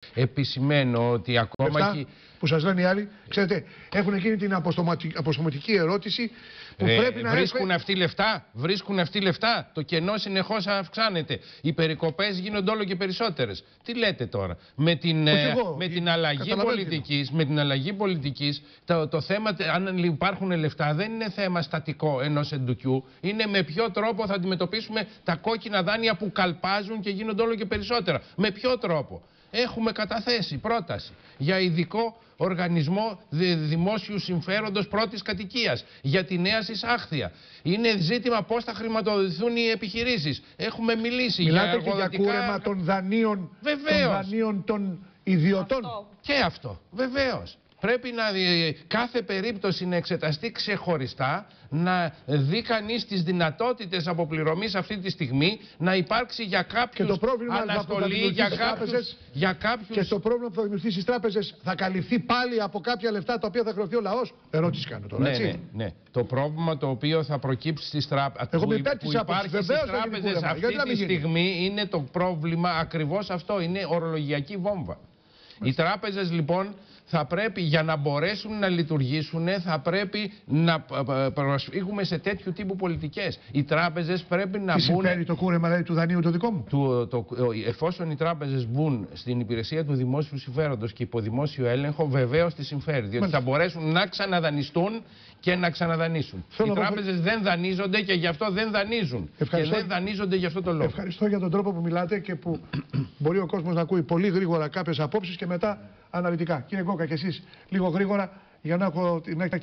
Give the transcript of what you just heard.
επισημαίνω ότι ακόμα και... που σας λένε οι άλλοι, ξέρετε, έχουν εκείνη την αποστομωτική ερώτηση που πρέπει να βρίσκουν αυτοί λεφτά, βρίσκουν αυτοί λεφτά. Το κενό συνεχώς αυξάνεται. Οι περικοπές γίνονται όλο και περισσότερες. Τι λέτε τώρα? Με την αλλαγή πολιτικής, το θέμα, αν υπάρχουν λεφτά, δεν είναι θέμα στατικό ενός εντουκιού. Είναι με ποιο τρόπο θα αντιμετωπίσουμε τα κόκκινα δάνεια που καλπάζουν και γίνονται όλο και περισσότερα. Με ποιο τρόπο? Έχουμε καταθέσει πρόταση για ειδικό οργανισμό δημόσιου συμφέροντος πρώτης κατοικίας, για τη νέα συσάχθεια. Είναι ζήτημα πώς θα χρηματοδοτηθούν οι επιχειρήσεις. Έχουμε μιλήσει για εργοδοτικά... Μιλάτε και για κούρεμα των δανείων, των ιδιωτών. Και αυτό, βεβαίως. Πρέπει κάθε περίπτωση να εξεταστεί ξεχωριστά, να δει κανείς τις δυνατότητες αποπληρωμής αυτή τη στιγμή, να υπάρξει για κάποιους αναστολή, για κάποιους... Και το πρόβλημα που θα δημιουργήσει στις τράπεζες θα καλυφθεί πάλι από κάποια λεφτά τα οποία θα χρεωθεί ο λαός. Ερώτηση κάνω τώρα, έτσι. Ναι. Το πρόβλημα το οποίο θα προκύψει στις τράπεζες, που υπάρχει στις τράπεζες αυτή τη στιγμή, είναι το πρόβλημα ακριβώς αυτό. Είναι ορολογιακή βόμβα. Οι τράπεζες λοιπόν θα πρέπει, για να μπορέσουν να λειτουργήσουν, θα πρέπει να προσφύγουμε σε τέτοιου τύπου πολιτικές. Οι τράπεζες πρέπει να μπουν... Τι συμφέρει το κούρεμα δηλαδή, του δανείου το δικό μου? Εφόσον οι τράπεζες μπουν στην υπηρεσία του δημόσιου συμφέροντος και υπό δημόσιο έλεγχο, βεβαίως τις συμφέρει. Διότι θα μπορέσουν να ξαναδανιστούν και να ξαναδανίσουν. Οι τράπεζες δεν δανείζονται και γι' αυτό δεν δανείζουν. Και δεν δανείζονται γι' αυτό το λόγο. Ευχαριστώ για τον τρόπο που μιλάτε και που μπορεί ο κόσμος να ακούει πολύ γρήγορα κάποιες απόψεις και μετά αναλυτικά. Κύριε Γκόκα, και εσείς λίγο γρήγορα για να έχετε